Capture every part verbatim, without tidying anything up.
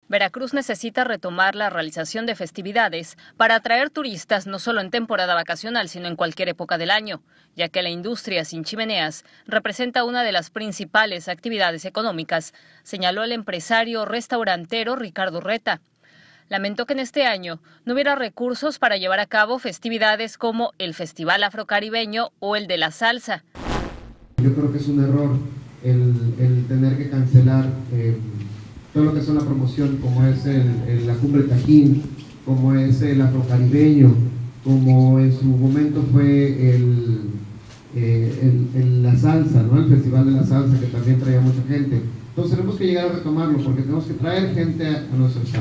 Veracruz necesita retomar la realización de festividades para atraer turistas no solo en temporada vacacional, sino en cualquier época del año, ya que la industria sin chimeneas representa una de las principales actividades económicas, señaló el empresario restaurantero Ricardo Reta. Lamentó que en este año no hubiera recursos para llevar a cabo festividades como el Festival Afrocaribeño o el de la Salsa. Yo creo que es un error el, el tener que cancelar eh, todo lo que son la promoción, como es el, el, la Cumbre Tajín, como es el Afrocaribeño, como en su momento fue el, eh, el, el, la salsa, ¿no? El Festival de la Salsa, que también traía mucha gente. Entonces tenemos que llegar a retomarlo porque tenemos que traer gente a, a nuestro estado.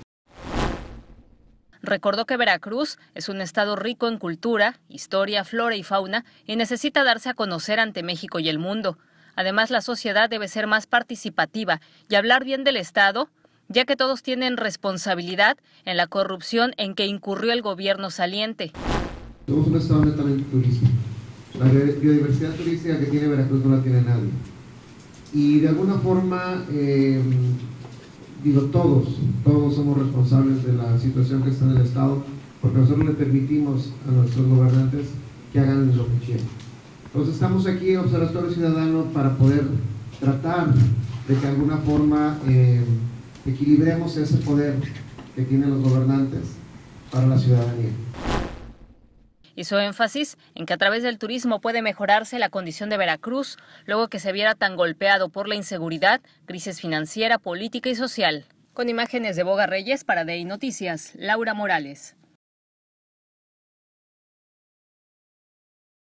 Recordó que Veracruz es un estado rico en cultura, historia, flora y fauna y necesita darse a conocer ante México y el mundo. Además, la sociedad debe ser más participativa y hablar bien del estado, ya que todos tienen responsabilidad en la corrupción en que incurrió el gobierno saliente. Somos un estado netamente turístico. La biodiversidad turística que tiene Veracruz no la tiene nadie. Y de alguna forma, eh, digo, todos, todos somos responsables de la situación que está en el estado, porque nosotros le permitimos a nuestros gobernantes que hagan lo que quieran. Entonces estamos aquí, Observatorio Ciudadano, para poder tratar de que de alguna forma eh, equilibremos ese poder que tienen los gobernantes para la ciudadanía. Hizo énfasis en que a través del turismo puede mejorarse la condición de Veracruz, luego que se viera tan golpeado por la inseguridad, crisis financiera, política y social. Con imágenes de Boga Reyes para D I Noticias, Laura Morales.